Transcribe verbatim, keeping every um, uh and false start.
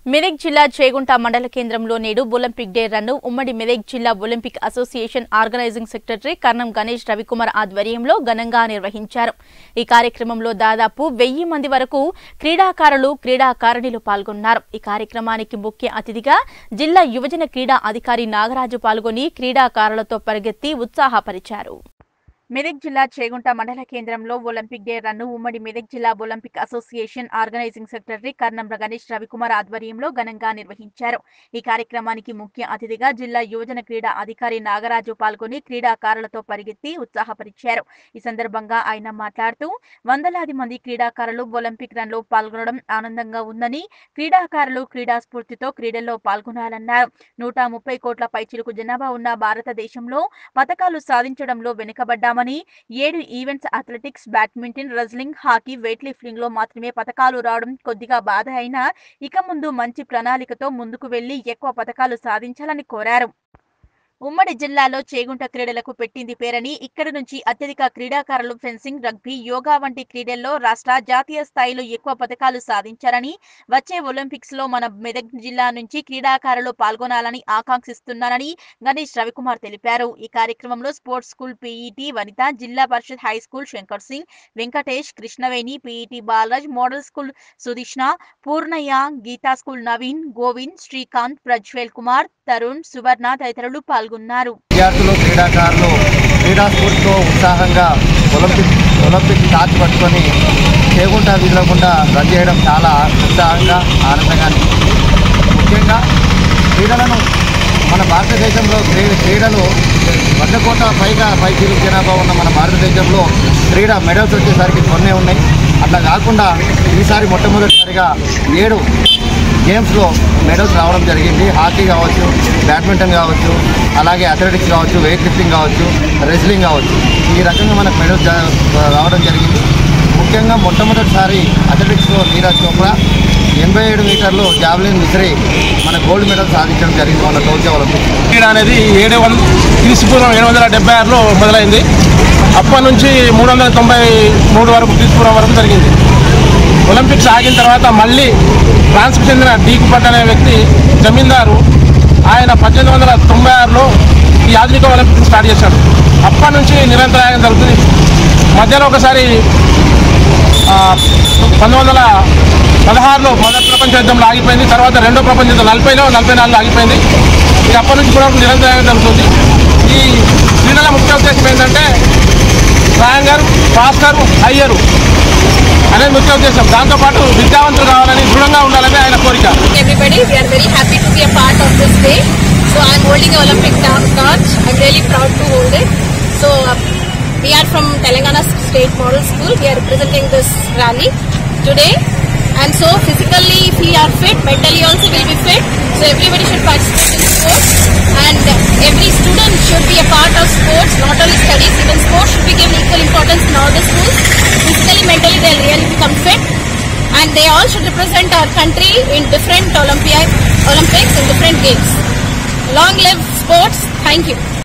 మెదక్ జిల్లా చేగుంట మండల కేంద్రంలో నేడు ఒలింపిక్ డే రన్ను ఉమ్మడి మెదక్ జిల్లా Olympic association organising secretary Karnam Ganesh Ravikumar ఆధ్వర్యంలో ఘనంగా నిర్వహించారు। ఈ కార్యక్రమంలో దాదాపు వెయ్యి మంది వరకు క్రీడాకారులు క్రీడాకారిణులు పాల్గొన్నారు। ఈ కార్యక్రమానికి ముఖ్య అతిథిగా జిల్లా యువజన క్రీడా అధికారి నాగరాజు పాల్గొని క్రీడాకారులతో పరిగెత్తి ఉత్సాహపరిచారు। మెదక్ జిల్లా చేగుంట మండల కేంద్రంలో ఒలింపిక్ డే రన్ను ఉమ్మడి మెదక్ జిల్లా Olympic association organising secretary Karnam Ganesh Ravikumar ఆధ్వర్యంలో ఘనంగా నిర్వహించారు। ఈ కార్యక్రమానికి ముఖ్య అతిథిగా జిల్లా యువజన క్రీడా అధికారి నాగరాజు పాల్గొని క్రీడాకారులతో పరిగెత్తి ఉత్సాహపరిచారు। ఈ సందర్భంగా ఆయన మాట్లాడుతూ వందలాది మంది క్రీడాకారులు ఒలింపిక్ రన్లో పాల్గొనడం ఆనందంగా ఉందని, క్రీడాకారులు క్రీడా స్ఫూర్తితో క్రీడల్లో పాల్గొనాలన్నారు। నూట ముప్పై కోట్ల పైచిలుకు జనాభా ఉన్న భారతదేశంలో పతకాలు సాధించడంలో వెనుకబడ్డామని, ఏడు events athletics, badminton, wrestling, hockey, weight lifting లో మాత్రమే పతకాలు రావడం కొద్దిగా బాధ అయినా ఇక ముందు మంచి ప్రణాళికతో ముందుకు వెళ్లి ఎక్కువ పతకాలు సాధించాలని కోరారు। ఉమ్మడి జిల్లాలో చేగుంట క్రీడలకు పెట్టింది పేరని, ఇక్కడి నుంచి అత్యధిక క్రీడాకారులు ఫెన్సింగ్, రగ్బీ, యోగా వంటి క్రీడల్లో రాష్ట్ర, జాతీయ స్థాయిలో ఎక్కువ పతకాలు సాధించారని, వచ్చే ఒలింపిక్స్ లో మన మెదక్ జిల్లా నుంచి క్రీడాకారులు పాల్గొనాలని ఆకాంక్షిస్తున్నారని గణేష్ రవికుమార్ తెలిపారు। ఈ కార్యక్రమంలో sports school PET Vanitha, Zilla Parishad high school Shankar Singh, Venkatesh, Krishnaveni, PET Balaraj, model school Sudishna, Purnaiah, Geetha school Naveen, Govind, Srikanth, Prajwal Kumar, Tarun, Suvarna తదితరులు పాల్గొన్నారు। విద్యార్థులు క్రీడాకారులు క్రీడా స్ఫూర్తితో ఉత్సాహంగా ఒలింపిక్ ఒలింపిక్ టార్చ్ పట్టుకొని చేగుంట వీలకుండా రన్ చేయడం చాలా ఉత్సాహంగా ఆనందంగా అనిపిస్తుంది। ముఖ్యంగా క్రీడలను మన భారతదేశంలో క్రీడలు వంద కోట్ల పైగా పైచీలు జనాభా ఉన్న మన భారతదేశంలో క్రీడా మెడల్స్ వచ్చేసరికి కొన్నే ఉన్నాయి। అట్లా కాకుండా ఈసారి మొట్టమొదటిసారిగా ఏడు గేమ్స్లో మెడల్స్ రావడం జరిగింది। హాకీ కావచ్చు, బ్యాడ్మింటన్ కావచ్చు, అలాగే అథ్లెటిక్స్ కావచ్చు, వెయిట్ లిఫ్టింగ్ కావచ్చు, రెజ్లింగ్ కావచ్చు, ఈ రకంగా మనకు మెడల్స్ రావడం జరిగింది। ముఖ్యంగా మొట్టమొదటిసారి అథ్లెటిక్స్లో నీరజ్ చోప్రా ఎనభై ఏడు మీటర్లు జావలిన్ విసిరి మన గోల్డ్ మెడల్ సాధించడం జరిగింది మన టోక్యో ఒలింపిక్స్। క్రీడ అనేది ఏడు వందల క్రీస్తుపూర్వం ఏడు వందల డెబ్బై ఆరులో మొదలైంది। అప్పటి నుంచి మూడు వందల తొంభై మూడు వరకు క్రీస్తుపూర్వం వరకు జరిగింది। ఒలింపిక్స్ ఆగిన తర్వాత మళ్ళీ ఫ్రాన్స్కు చెందిన డీకు పట్ అనే వ్యక్తి జమీందారు ఆయన పద్దెనిమిది వందల తొంభై ఆరులో ఈ ఆధునిక ఒలింపిక్స్ స్టార్ట్ చేశాడు। అప్పటి నుంచి నిరంతరాయంగా జరుగుతుంది। మధ్యలో ఒకసారి పంతొమ్మిది వందల పదహారులో మొదటి ప్రపంచ యుద్ధంలో ఆగిపోయింది। తర్వాత రెండో ప్రపంచ యుద్ధం నలభైలో నలభై నాలుగులో ఆగిపోయింది। ఇక అప్పటి నుంచి కూడా నిరంతరాయంగా జరుగుతుంది। ఈ క్రీడల ముఖ్య ఉద్దేశం ఏంటంటే స్ట్రాంగర్, ఫాస్టర్, హయ్యర్ అనేది ముఖ్య ఉద్దేశం। దాంతోపాటు విద్యావంతులు కావాలని, దృఢంగా ఉండాలని ఆయన కోరిక। Everybody, we are very happy to be a part of this day. So I am holding the Olympic torch. I am really proud to hold it. So uh, we are from Telangana State Model School. We are representing this rally today. And so physically, if we are fit, mentally also will be fit. So everybody should participate in sports. And every student should be a part of sports, not only studies. Even sports should be given equal importance in all the schools. Physically, mentally, they will really become fit. And they all should represent our country in different Olympiad, Olympics and different games. Long live sports. Thank you.